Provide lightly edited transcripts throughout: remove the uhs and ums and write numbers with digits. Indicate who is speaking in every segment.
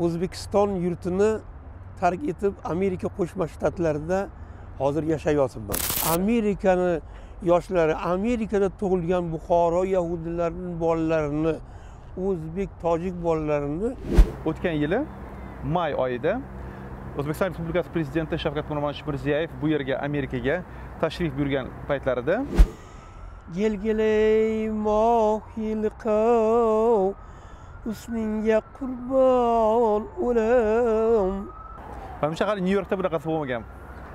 Speaker 1: O'zbekiston yurtini tark etib Amerika Qo'shma Shtatlarida hozir yashayapman. Amerikani yoshlari, Amerikada tug'ilgan Buxoro yahudilarining bolalarini, o'zbek, tojik bolalarini
Speaker 2: o'tgan yili may oyida O'zbekiston Respublikasi Prezidenti Shavkat Mirziyoyev bu yerga Amerikaga tashrif buyurgan paytlarida
Speaker 1: Gelgeley mohilqov usninga qurbon o'lam.
Speaker 2: Menimcha hali New Yorkda bunaqasi bo'lmagan.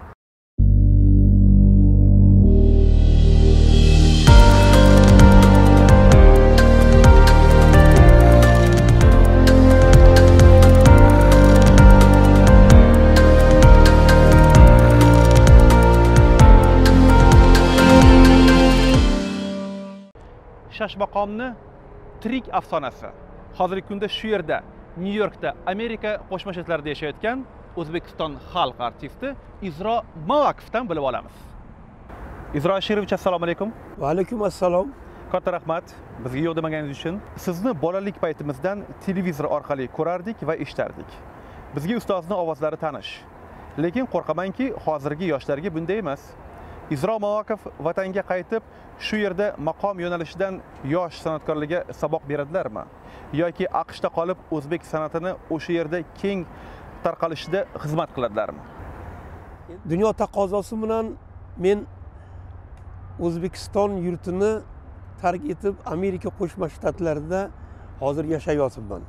Speaker 2: Shashmaqomni tirik afsonasi. Hozirgi kunda shu yerda, New Yorkda, Amerika Qo'shma Shtatlarida yashayotgan O'zbekiston xalq artisti Izro Mavakovdan bilib olamiz. Izro Ashirovich, assalomu alaykum.
Speaker 1: Va alaykum assalom.
Speaker 2: Katta rahmat bizga yo'q demagingiz uchun. Sizni bolalik paytimizdan televizor orqali ko'rardik va eshitardik. Bizga ustozning ovozlari tanish. Lekin qo'rqamanki, hozirgi yoshlarga bunday emas. Izro Mavakov vatanga qaytib, shu yerda maqom yo'nalishidan yosh san'atkorlarga saboq beradilarmi? Yoki AQShda qolib o'zbek san'atini o'sha yerda keng tarqalishida xizmat qiladilarmi?
Speaker 1: Dunyo taqozosi bilan men O'zbekiston yurtini tark etib Amerika Qo'shma Shtatlarida hozir yashayapman.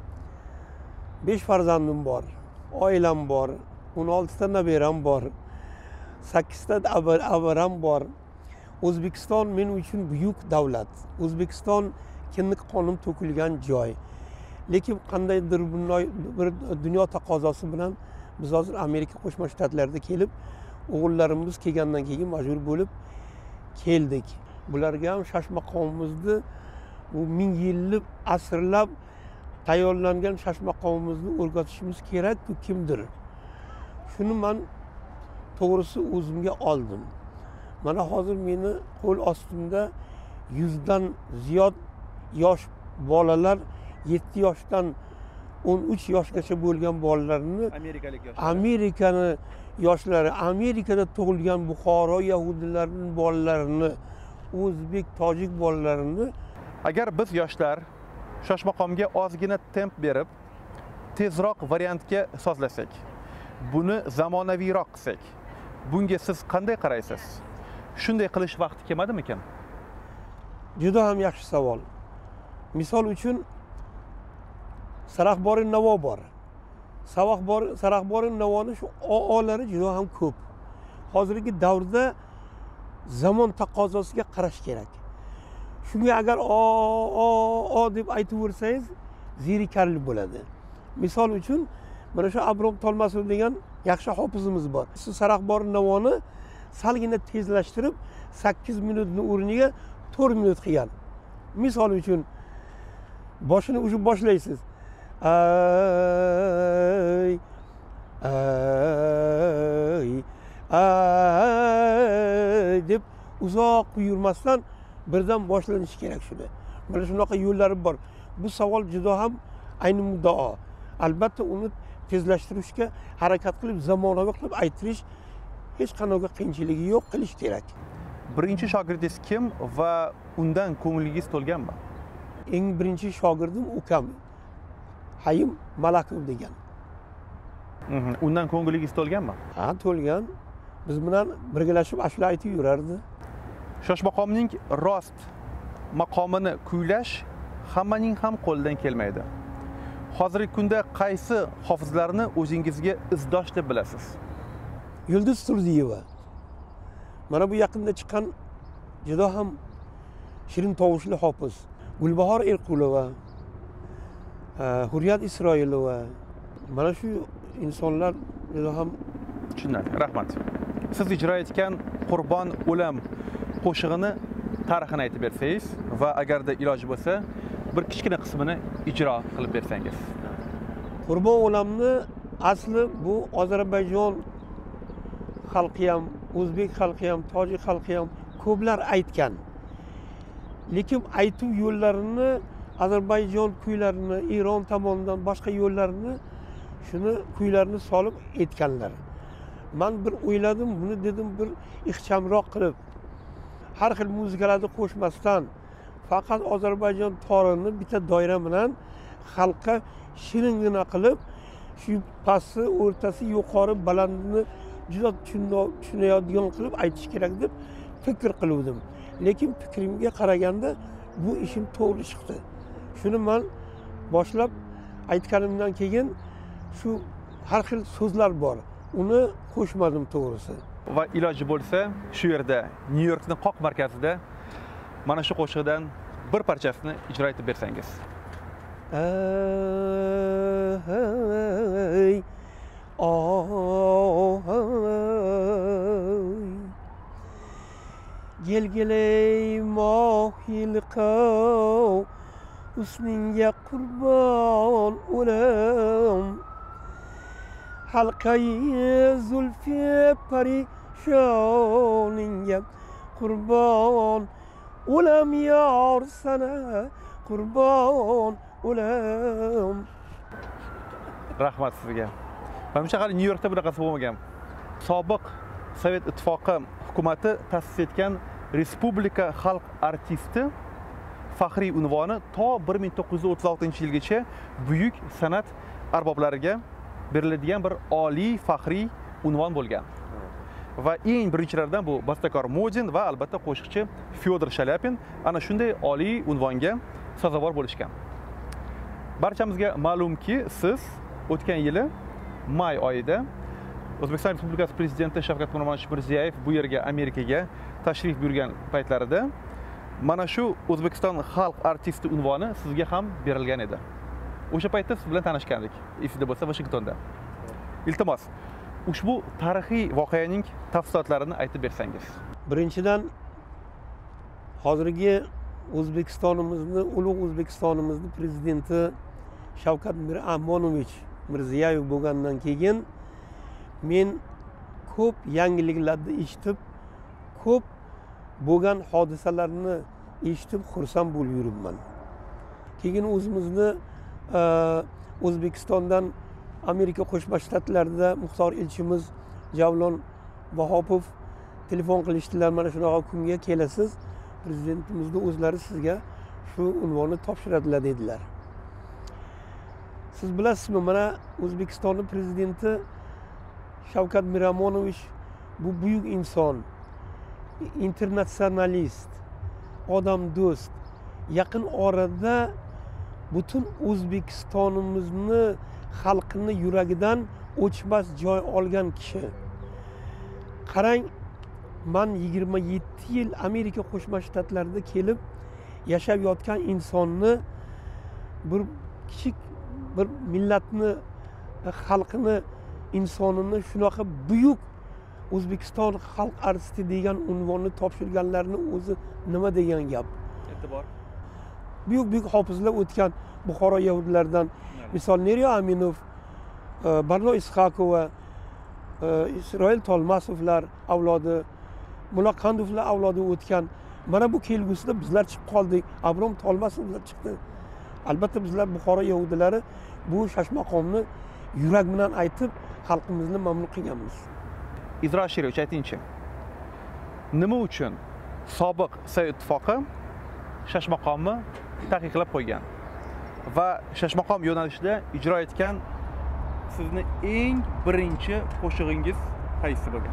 Speaker 1: 5 farzandim bor, oilam bor, 16 ta nabiram bor, 8 ta avaram bor. O'zbekiston men uchun buyuk davlat. O'zbekiston kinlik qonim to'kilgan joy. Lekin qandaydir bir dunyo taqozosi bilan biz hozir Amerika Qo'shma Shtatlarida kelib, o'g'illarimiz kelgandan keyin majbur bo'lib keldik. Bularga ham shashmaqomimizni bu 1000 yillik asrlab tayyorlangan shashmaqomimizni o'rgatishimiz kerak-ku kimdir. Shuni men to'g'risi o'zimga oldim. Mana hozir meni qo'l ostimda 100 dan ziyod yosh bolalar, 7 yoshdan 13 yoshgacha bo'lgan bolalarni
Speaker 2: Amerikalik yoshlar.
Speaker 1: Amerikani yoshlari, Amerikada tug'ilgan Buxoro yahudilarining bolalarini, o'zbek, tojik bolalarini.
Speaker 2: Agar biz yoshlar Shashmaqomga ozgina temp berib, tezroq variantga sozlasak, buni zamonaviyroq qilsak, bunga siz qanday qaraysiz? Shunday qilish vaqti kelmadimikan?
Speaker 1: Juda ham yaxshi savol. Misol uchun Saraxborin Navo bor. Saraxborin Navoning shu o'olari juda ham ko'p. Hozirgi davrda zamon taqozosiga qarash kerak. Shunga agar o deb aytib o'rsangiz, zerikarli bo'ladi. Misol uchun mana shu Abrom Tolmasov degan yaxshi hofizimiz bor. Siz Saraxborin Navoni salgina tezlashtirib 8 minutni o'rniga 4 minut qilgan. Misol uchun boshini o'sha boshlaysiz. Ay deb uzoq yurmasdan birdan boshlanishi kerak shuni. Mana shunaqa yo'llari bor. Bu savol juda ham ayni muddao. Albatta uni tezlashtirishga harakat qilib, zamonaviy qilib aytirish hech qanday qiyinchiligi yo'q, qilish kerak.
Speaker 2: Birinchi shogirdingiz kim va undan ko'nglingiz to'lganmi?
Speaker 1: Eng birinchi shogirdim ukam Hayim Malakov degan.
Speaker 2: Undan ko'nglingiz to'lganmi?
Speaker 1: Ha, to'lgan. Biz bilan birgalashib ashula aytib yurardi.
Speaker 2: Shashmaqomning rost maqomini kuylash hammaning ham qo'lidan kelmaydi. Hozirgi kunda qaysi hofizlarni o'zingizga izdosh deb bilasiz?
Speaker 1: Yulduz Turdiyeva. Mana bu yaqinda chiqqan juda ham shirin tovushli hofiz. Gulbahor Erqulova, Hurriyat Isroilova. Mana shu insonlar juda ham
Speaker 2: tushunarli. Rahmat. Siz ijro etgan Qurbon o'lam qo'shig'ini tarixini aytib bersangiz va agarda iloji bo'lsa, bir kichkina qismini ijro qilib bersangiz.
Speaker 1: Qurbon o'lamni asli bu Ozarbayjon xalqi ham, o'zbek xalqi ham, tojik xalqi ham ko'plar aytgan. Lekin aytuv yo'llarini Ozarbayjon kuylarini, Eron tomonidan boshqa yo'llarini shuni kuylarini solib aytganlar. Men bir o'yladim, buni dedim bir ixchamroq qilib, har xil muzikalarni qo'shmasdan faqat Ozarbayjon torini bitta doira bilan xalqqa shiringina qilib, shu pasti, o'rtasi, yuqori, balandini juda tushunadigan qilib aytish kerak deb fikr qiluvdim. Lekin fikrimga qaraganda bu ishim to'g'ri chiqdi. Shuni men boshlab aytganimdan keyin shu har xil so'zlar bor. Uni qo'shmadim to'g'risi.
Speaker 2: Va iloji bo'lsa, shu yerda New Yorkning qoq markazida mana shu qo'shiqdan bir parchasini ijro etib bersangiz.
Speaker 1: Ey, gelgeley mohilqav husninga qurban olam, halqayi zulfi parishoningga qurban olam, yor sana qurban olam.
Speaker 2: Rahmat sizga. Menimcha hali New Yorkda bunaqasi bo'lmagan. Sobiq Sovet Ittifoqi hukumati ta'sis etgan Respublika xalq artisti faxriy unvoni to 1936-yilgacha buyuk san'at arboblariga beriladigan bir oliy faxriy unvon bo'lgan. Va eng birinchilardan bu bastakor Modin va albatta qo'shiqchi Fyodor Shalyapin ana shunday oliy unvonga sazovor bo'lishgan. Barchamizga ma'lumki, siz o'tgan yili may oyida O'zbekiston Respublikasi Prezidenti Shavkat Mirziyoyev bu yerga Amerikaga tashrif buyurgan paytlarida mana shu O'zbekiston xalq artisti unvoni sizga ham berilgan edi. O'sha paytda siz bilan tanishgandik, esingizda bo'lsa, Washingtonda. Iltimos, ushbu tarixiy voqeaning tafsilotlarini aytib bersangiz.
Speaker 1: Birinchidan, hozirgi O'zbekistonimizni, ulug' O'zbekistonimizni prezidenti Shavkat Mirziyoyev bo'lgandan keyin men ko'p yangiliklarni eshitib, ko'p bo'lgan hodisalarni eshitib xursand bo'lib yuribman. Keyin o'zimizni O'zbekistondan Amerika Qo'shma Shtatlarida muxtor elchimiz Javlon Vahopov telefon qilishdilar, mana shunaqa kunga kelasiz, prezidentimizni o'zlari sizga shu unvonni topshiradilar dedilar. Siz bilasizmi, mana O'zbekistonning prezidenti Shavkat Miromonovich bu buyuk inson, internatsionalist, odamdo'st, yaqin orada butun O'zbekistonimizni xalqini yuragidan o'chmas joy olgan kishi. Qarang, men 27 yil Amerika Qo'shma Shtatlarida kelib yashab yotgan insonni, bir kichik bir millatni, xalqini, insonini shunaqa buyuk O'zbekiston xalq artisti degan unvonni topshirganlarni o'zi nima degan gap?
Speaker 2: E'tibor.
Speaker 1: Buyuk hofizlar o'tgan Buxoro yahudlaridan, misol Neriyo Aminov, Barno Isxaqova, Isroil Tolmasovlar avlodi, Mulla Qandovlar avlodi o'tgan. Mana bu kelgusida bizlar chiqib qoldik. Abrom Tolmasovlar chiqdi. Albatta bizlar Buxoro yahudilari bu Shashmaqomni yurak bilan aytib, xalqimizni mamnun qilganmiz.
Speaker 2: Izro Ashirovich, aytingchi, nima uchun sobiq Sovet Ittifoqi Shashmaqomni taqiqlab qo'ygan va Shashmaqom yo'nalishida ijro etgan sizni eng birinchi qo'shig'ingiz qaysi bo'lgan?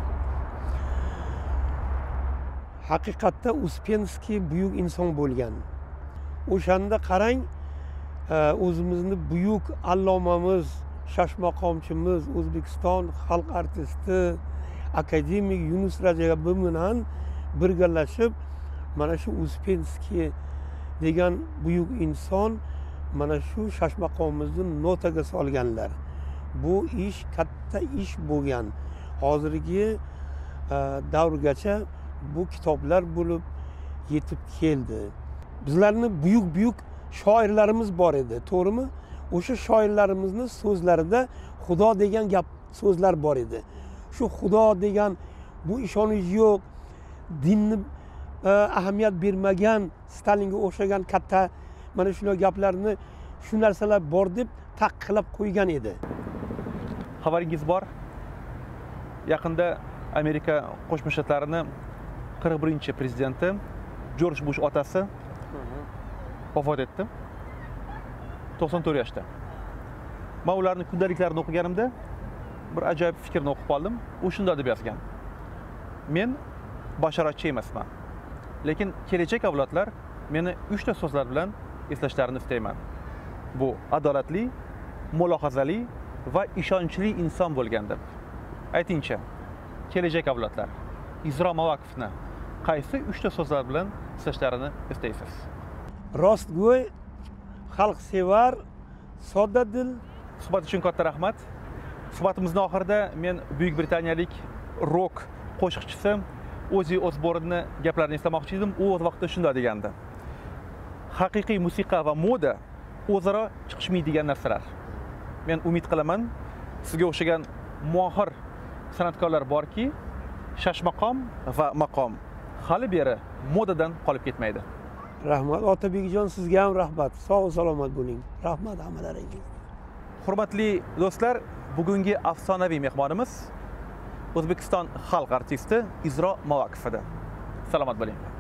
Speaker 1: Haqiqatda Uspenskiy buyuk inson bo'lgan. O'shanda qarang, o'zimizni buyuk allomamiz, Shashmaqomchimiz, O'zbekiston xalq artisti, akademik Yunus Rajab bilan birgalashib, mana shu Uspenskiy degan buyuk inson mana shu Shashmaqomimizni notaga solganlar. Bu ish katta ish bo'lgan. Hozirgi davrgacha bu kitoblar bo'lib yetib keldi. Bizlarning buyuk shoirlarimiz bor edi, to'g'rimi? O'sha shoirlarimizni so'zlarida Xudo degan gap so'zlar bor edi. Shu Xudo degan bu ishonish yo'q, dinni ahamiyat bermagan, Stalinga o'xshagan katta mana shunday gaplarni, shu narsalar bor deb taqiqlab qo'ygan edi.
Speaker 2: Xabaringiz bor? Yaqinda Amerika Qo'shma Shtatlarining 41-prezidenti Jorj Bush otasi vafot etdi. 94 yoshda. Men ularning kundaliklarini o'qiganimda bir ajoyib fikrni o'qib qoldim. U shunday deb yozgan: men bashoratchi emasman, lekin kelajak avlodlar meni 3 ta so'zlar bilan eslashlarini istayman. Bu adolatli, mulohazali va ishonchli inson bo'lgan deb. Aytingchi, kelajak avlodlar Izro Mavakifni qaysi 3 ta so'zlar bilan eslashlarini istaysiz?
Speaker 1: Rostgo'y, xalqsevar, soddadil.
Speaker 2: Suhbat uchun katta rahmat. Suhbatimizning oxirida men Buyuk Britaniyalik rock qo'shiqchisi Ozzy Osbourne'ni gaplarini eslamoqchi edim. U o'z vaqtida shunday degandi: haqiqiy musiqa va moda o'zaro chiqishmaydigan narsalar. Men umid qilaman, sizga o'xshagan mohir san'atkorlar borki, shashmaqom va maqom hali beri modadan qolib ketmaydi.
Speaker 1: Rahmat Otabekjon, sizga ham rahmat. Sog' salomat bo'ling. Rahmat hammalaringizga.
Speaker 2: Hurmatli do'stlar, bugungi afsonaviy mehmonimiz O'zbekiston xalq artisti Izro Mavakif edi. Salomat bo'ling.